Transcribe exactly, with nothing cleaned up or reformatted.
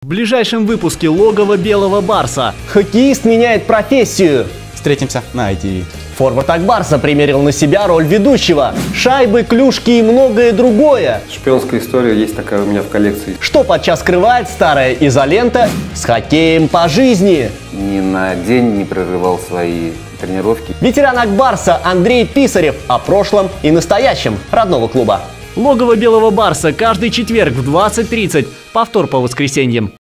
В ближайшем выпуске «Логово белого барса». Хоккеист меняет профессию. Встретимся на ай ти ви. Форвард Ак-Барса примерил на себя роль ведущего. Шайбы, клюшки и многое другое. Шпионская история есть такая у меня в коллекции. Что подчас скрывает старая изолента с хоккеем по жизни. Ни на день не прерывал свои тренировки. Ветеран Ак-Барса Андрей Писарев о прошлом и настоящем родного клуба. «Логово белого барса» каждый четверг в двадцать тридцать. Повтор по воскресеньям.